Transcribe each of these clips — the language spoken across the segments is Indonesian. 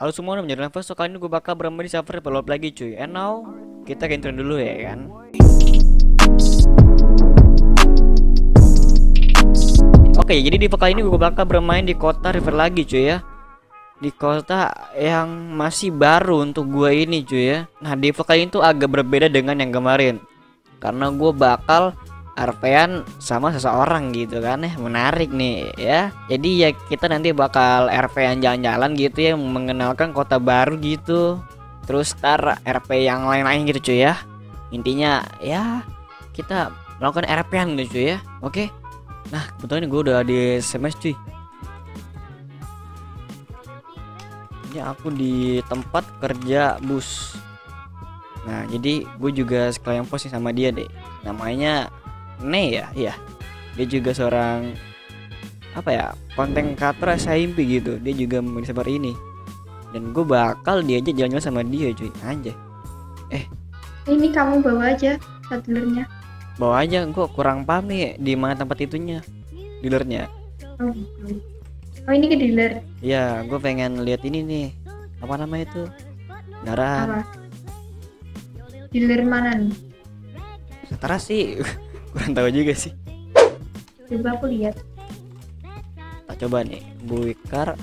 Halo semua, nama Jalan Nafas. So kali ini gue bakal bermain di server develop lagi cuy. And now kita ke intro dulu ya kan. Oke, jadi di kali ini gue bakal bermain di kota river lagi cuy ya. Di kota yang masih baru untuk gue ini cuy ya. Nah di kali ini tuh agak berbeda dengan yang kemarin, karena gue bakal RP-an sama seseorang gitu kan ya. Menarik nih ya. Jadi ya kita nanti bakal RP-an jalan-jalan gitu ya, mengenalkan kota baru gitu. Terus ntar RP yang lain-lain gitu cuy ya. Intinya ya kita melakukan RP-an gitu cuy ya. Oke. Nah kebetulan gue udah di SMS cuy. Ini aku di tempat kerja bus. Nah jadi gue juga sekalian posting sama dia deh. Namanya Ne ya, iya. Dia juga seorang apa ya, konten creator SMP gitu. Dia juga main server ini. Dan gue bakal diajak jalan-jalan sama dia cuy. Anjay. Ini kamu bawa aja dealernya. Bawa aja, gue kurang paham nih di mana tempat itunya. Dealernya. Oh, ini ke dealer. Iya, gue pengen lihat ini nih. Apa nama itu? Kendaraan. Apa? Dealer mana nih? Setara sih. Kurang tahu juga sih. Coba aku lihat. Tak coba nih. Buikar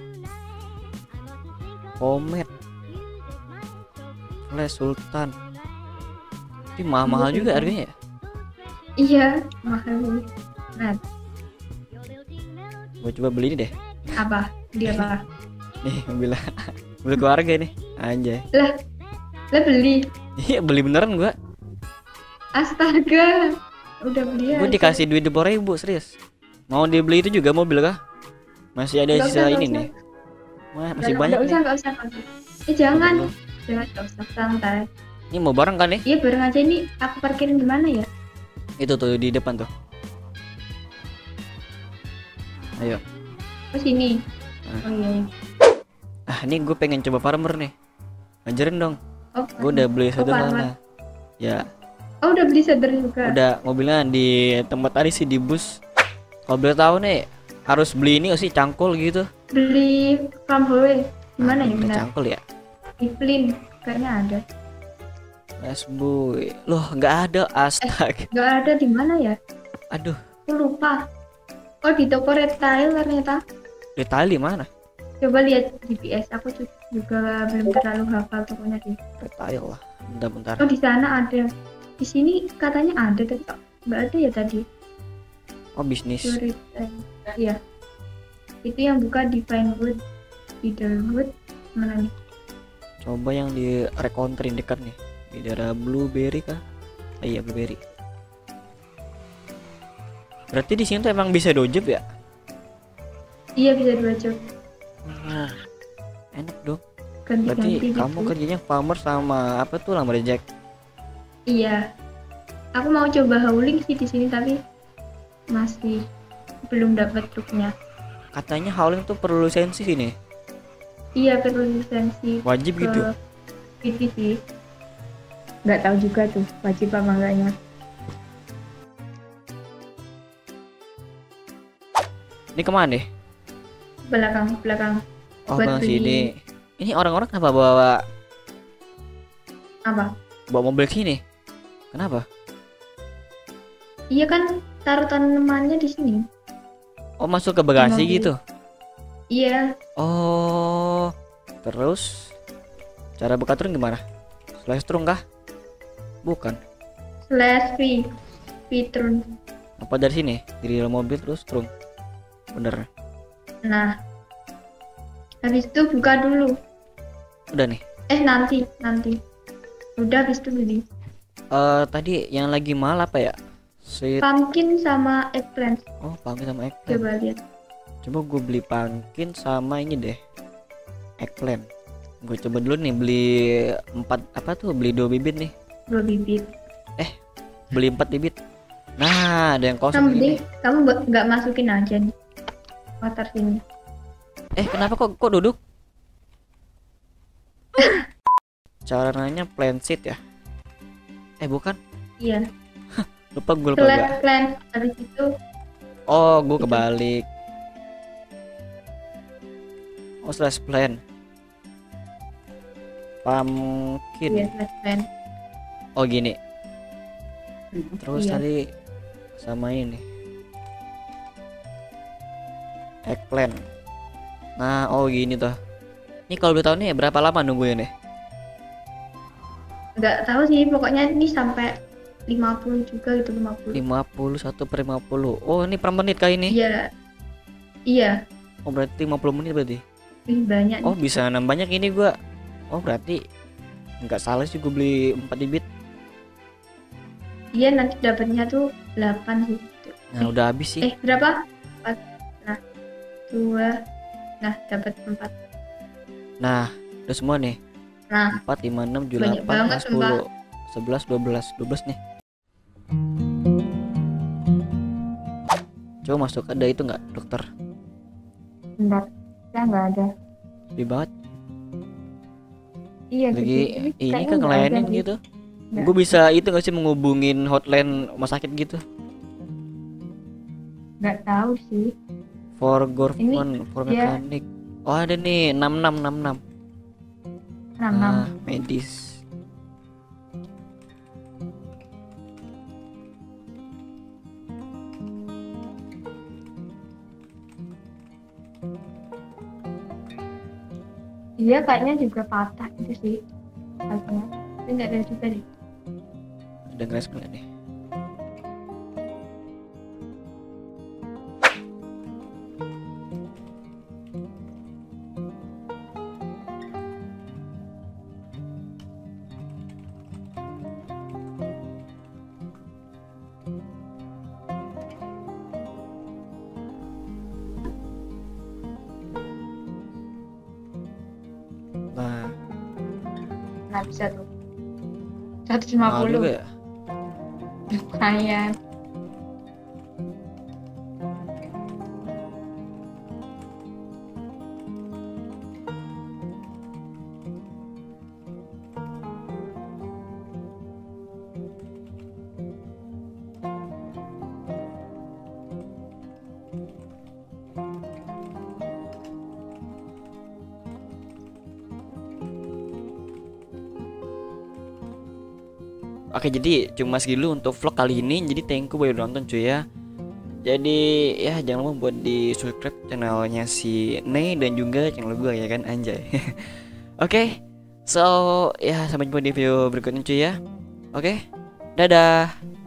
Komet Flash Sultan. Ini mahal-mahal juga harganya ya. Iya, mahal. Nah, Gue coba beli ini deh. apa? Dia apa? Nih mobil mobil keluarga nih. Anjay. Lah beli. Iya beli beneran gua. Astaga. Udah beli Gue aja. dikasih duit 20.000 serius. Mau dibeli itu juga mobil kah? Masih ada Nggak sisa usah, ini nggak nih. Wah, usah. masih banyak nih. Nggak usah. Jangan. Jangan, nggak usah, santai. Ini mau bareng kan nih? Iya, bareng aja. Ini aku parkirin di mana ya? Itu tuh di depan tuh. Ayo. Oh, sini. Nah. Oh iya. Ah, ini gue pengen coba farmer nih. Ajarin dong. Oh, Gue udah beli farmer. sederhana. Ya, Oh, udah beli solder juga. udah mobilnya di tempat tadi sih di bus. Kalau boleh tahu nih, harus beli ini sih cangkul gitu. Beli Framboy. Gimana ya Beli benar? cangkul ya. Iflin kayaknya ada. Mas boy, loh nggak ada, astaga. Gak ada di mana ya? Aduh, Aku lupa. Oh, di toko retail ternyata. detail di mana? Coba lihat GPS. Aku juga belum terlalu hafal tokonya sih. Detail lah. Bentar-bentar. Oh, di sana ada. Di sini katanya ada, tapi kok nggak ada ya tadi. Oh bisnis. Retail. Iya. Itu yang buka di Pinewood, Cedarwood, mana nih? Coba yang di rekontrin dekat nih. Di daerah Blueberry kah? Ah, iya Blueberry. Berarti di sini tuh emang bisa dojep ya? Iya, bisa 2 job. Nah, enak dong. Ganti-ganti Berarti gitu. kamu kerjanya farmer sama apa tuh lumberjack? Iya. Aku mau coba hauling sih di sini, tapi masih belum dapat truknya. Katanya hauling tuh perlu lisensi sini. Iya, perlu lisensi. Wajib ke gitu. PT sih. Nggak tahu juga tuh wajib apa enggaknya. Ini kemana deh? Belakang. Oh Buat bang beli. sini. Ini orang-orang kenapa bawa Apa? mobil sini? Kenapa? Iya kan, taruh tanamannya di sini. Oh masuk ke bagasi Mobil. gitu. Iya, Oh, terus cara buka truk gimana? Slash truk kah? Bukan. slash V, Vitron. Apa dari sini? Di dalam mobil terus truk. Bener. Nah, habis itu buka dulu. Udah nih. Nanti. Udah, habis itu beli. Tadi yang lagi mahal apa ya? Sweet. Pumpkin sama eggplant. Oh, pumpkin sama eggplant. Coba lihat. Coba gue beli pumpkin sama ini deh. Eggplant. Gue coba dulu nih beli 4 apa tuh? Beli 2 bibit nih. 2 bibit. Beli 4 bibit. Nah, ada yang Kamu kosong penting ini. kamu nggak masukin aja nih motor sini. Kenapa kok duduk? Caranya plant seed ya? Bukan. Iya. Lupa gue Slash plant, habis itu Oh, gue kebalik. Oh, slash plan. pumpkin. Iya, flashbang. Oh gini. Terus Iya. tadi sama ini eggplant. Nah, oh gini tuh. Ini kalau boleh tahu nih berapa lama nungguin nih? Nggak tahu sih, pokoknya ini sampai 50 juga gitu, 50. 51 per 50. Oh, ini per menit kah ini? Iya. Iya, Oh, berarti 50 menit berarti. lebih banyak Oh, nih. bisa banyak ini gua. Oh, berarti nggak salah sih gua beli 4 bibit. Iya, nanti dapatnya tuh 8 sih. Nah, udah habis sih. Berapa? 4. Nah, 2. Nah, dapat 4. Nah, udah semua nih. Nah, 4, 5, 6, 7, banyak 8, banget, 10, 11, 12 nih. Coba masuk, ada itu nggak dokter? enggak. Ya nggak ada. Sedih banget. Iya, Lagi gitu. ini Kayaknya kan nggak ngelayanin ada sih. gitu. Nggak. Gue bisa itu nggak sih menghubungin hotline rumah sakit gitu? Nggak tahu sih. For government, for dia- mechanic. Oh, ada nih 6666. 66. Nah, medis. Dia kayaknya juga patah gitu sih. Kakinya. Tapi nggak ada juga deh. Ada ngeres nggak nih? Nah, Nah, bisa tuh. mahal 150. juga ya. Lumayan. Oke, jadi cuma segitu untuk vlog kali ini. Jadi thank you udah nonton cuy ya. Jadi ya jangan lupa buat di subscribe channelnya si Nei dan juga channel gue ya kan, anjay. Oke, so ya sampai jumpa di video berikutnya cuy ya. Oke, dadah.